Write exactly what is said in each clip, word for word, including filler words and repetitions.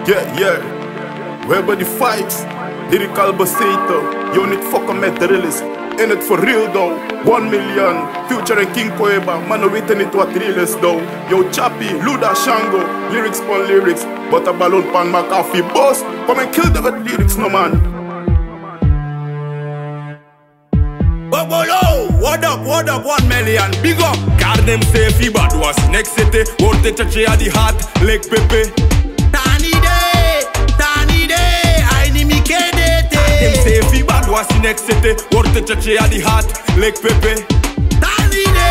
Yeah, yeah. We hebben die vibes. Lyrical Basito. Unit fucker met de realist. In het for real though. One million. Future en King Koeba. Man, we weten niet wat real is though. Yo, Chappie, Luda, Shango. Lyrics pon lyrics. But a balloon pan McAfee. Boss, come and kill them with lyrics, no man. Bobolo, what up, what up, one million, big up. Car them say fi bad was next city. Worte chache a di hat, Lake Pepe. Tani de, tani de, I ni mi kedete. Car them say fi bad was next city. Worte chache a di hat, Lake Pepe. Tani de,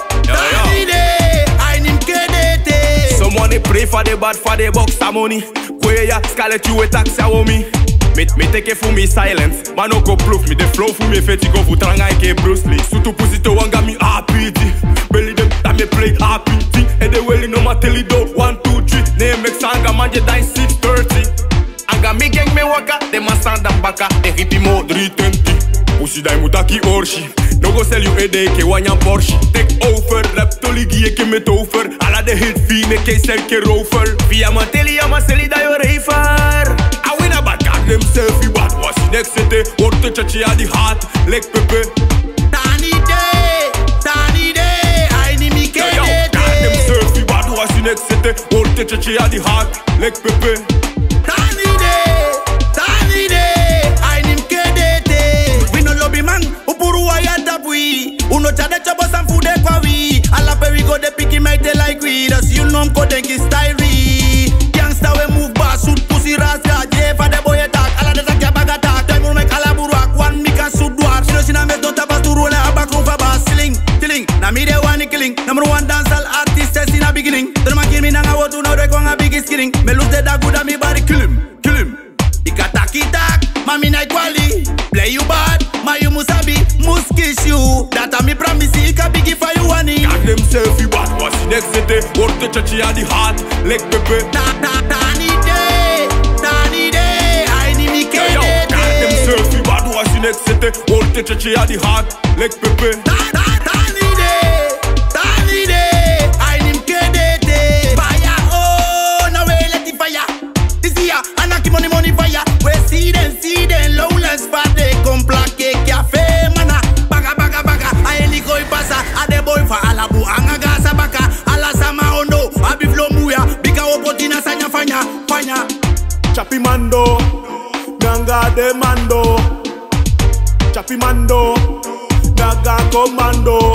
tani de, I ni mi kedete. Someone pray for the bad for the box of money. Kweya, scarlet you a tax a womi. Me, me take it for me silence. Man no go proof me the flow for me feti go for tranga ike Bruce Lee. Sutu pussy to wanga me happy. Belly them that me play happy. And the welly no ma tell it do one two three. Name make sanga man je die six thirty. Anga me gang me waka. Dem a sanda baka. De hippie mo three twenty. Pussy die mutaki orshi. No go sell you a day ke wanya Porsche. Take over rap to ligi eke met over. Alla de hit fee me ke sel ke rover. Via ma teli ama seli da yo reifer. I win a bad god themself you bad was in next city. Worte chachi a di hat, Lake Pepe. Tani de, tani de, I ni mi kedete. God themself you bad was in next city. Worte chachi a di hat, Lake Pepe. Tani de, tani de, I ni mi kedete. We no lobby man, upuru wa ya tapui. Uno chade chabo sanfude kwa wi. Alla pe we go de piki make they like we. That's you know ko denki style we. Youngster we move bass, shoot pussy rasta. Je for the boy attack, alla de tak ya bag attack. Time we make alla buruak, one me can shoot duar. She know she na me don't tap to roll a back room for bass. Killing, killing, na me the one killing. Number one dancehall artist says in a beginning. Don't man kill me now I want to know they go a biggest killing. Me lose the dog good and me body kill him, kill him. Ika taki tak, mami na quali. Play you bad, my you musabi, must kiss you. That a me promise, ika biggie for you honey. God themself you bad was in next city. Worte chachi a di hat, Lake Pepe. Ta ta tani de, tani de, I ni mi kedete. God themself you bad was in next city. Worte chachi a di hat, Lake Pepe. Ta ta tani de, tani de, I ni mi kedete. Fire, oh, now we let it fire. This year, anaki money money fire. We see them, see them, lowlands but they come plaque cafe mana. Baga baga baga, I ain't go pasa. A de boy for alabu anga gasa baka. Ala sama ondo, abi flow muya. Bika opotina sanya fanya, fanya. Chappie Mando, Ganga de Mando. Chappie Mando, Gaga Commando.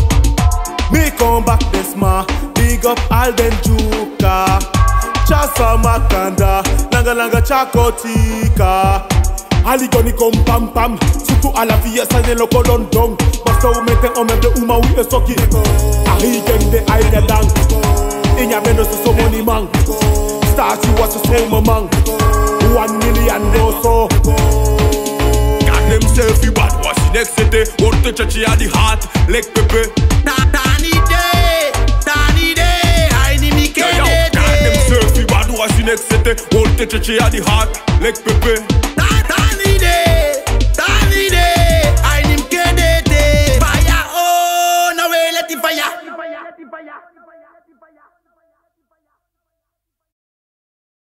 Me come back this ma, big up Alden Juka. Chasa Makanda, Langa Langa Chakotika. Aligoni kom pam pam, surtout à la vie ça ne le colon dong. Basta ou mette en même de uma ou e soki. Ari gang de aïe dang. Inya meno se so monument. Start you was a so moment. One million no so. God themself you bad was in next city. Worte chachi a di hat, Lake Pepe. Ta tani de, tani de, I ni mi kedete. God themself you bad was in next city. Worte chachi a di hat, Lake Pepe.